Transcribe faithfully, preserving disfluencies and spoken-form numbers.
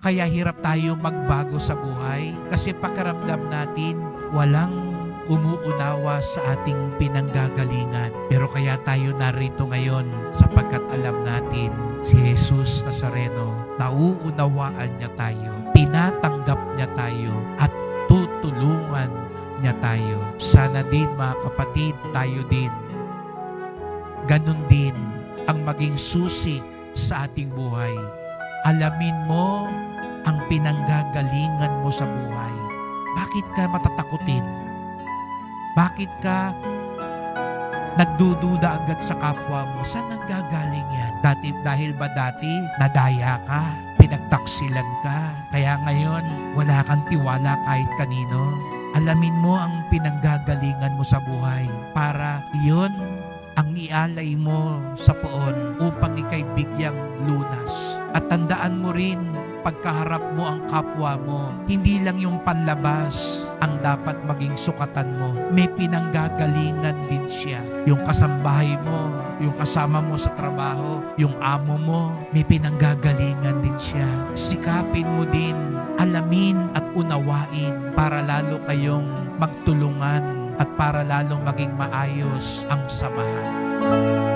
Kaya hirap tayo magbago sa buhay kasi pakiramdam natin walang umuunawa sa ating pinanggagalingan. Pero kaya tayo narito ngayon sapagkat alam natin si Jesus Nazareno, nauunawaan niya tayo, tinatanggap niya tayo at tutulungan niya tayo. Sana din mga kapatid, tayo din ganun din ang maging susi sa ating buhay. Alamin mo ang pinanggagalingan mo sa buhay. Bakit ka matatakutin? Bakit ka nagdududa agad sa kapwa mo? Saan ang gagaling yan? Dati, dahil ba dati nadaya ka? Pinagtaksilan ka? Kaya ngayon wala kang tiwala kahit kanino? Alamin mo ang pinanggagalingan mo sa buhay para yun ang ialay mo sa poon upang ikay bigyang lunas. At tandaan mo rin, pagkaharap mo ang kapwa mo, hindi lang yung panlabas ang dapat maging sukatan mo. May pinanggagalingan din siya. Yung kasambahay mo, yung kasama mo sa trabaho, yung amo mo, may pinanggagalingan din siya. Sikapin mo din, alamin at unawain para lalo kayong magtulungan at para lalong maging maayos ang samahan.